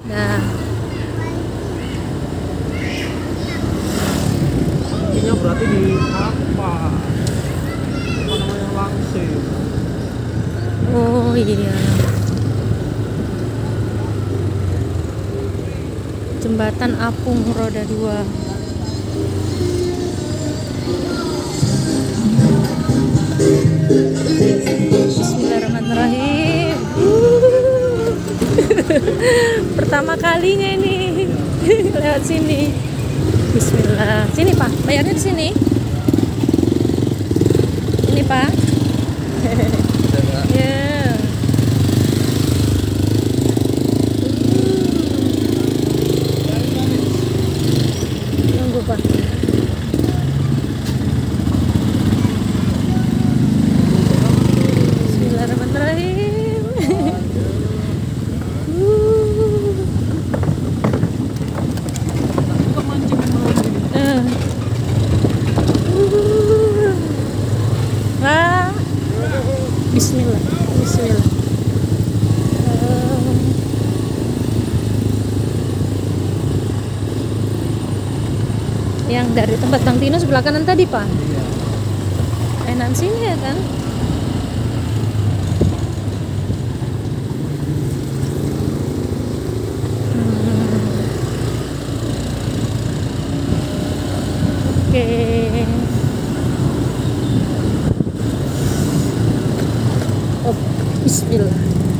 Nah, ini berarti di apa namanya langsir. oh iya. Jembatan apung roda 2. Bismillahirrahmanirrahim. Pertama kalinya ini lewat sini. Bismillah. Sini Pak, bayarnya di sini. Ini Pak. Ya. Tunggu Pak. Bismillahirrahmanirrahim. Wah. Bismillah. Bismillah. Yang dari tempat Bang Tino sebelah kanan tadi Pak. Enak sini ya kan? Oke. Oh, bismillah.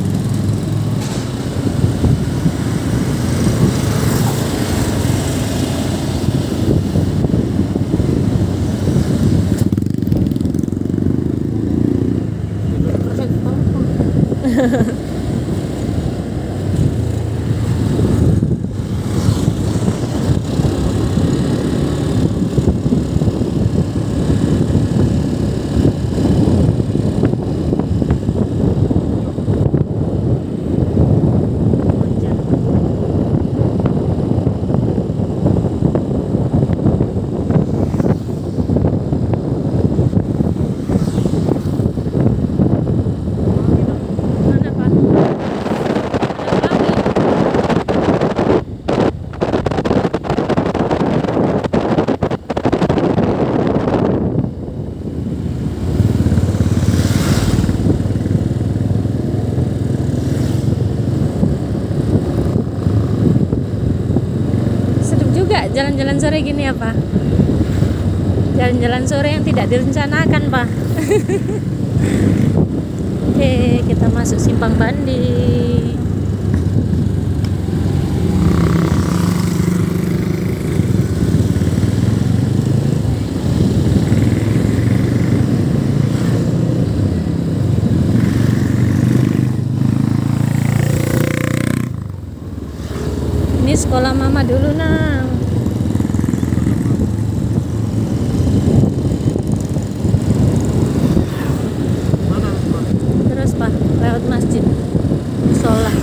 Mana Pak? Ada lagi. Sedap juga jalan-jalan sore gini ya Pak. Jalan-jalan sore yang tidak direncanakan Pak. Oke, kita masuk Simpang Bandi. Ini sekolah mama dulu nang. Mana? Terus Pak, lewat masjid. Sholat.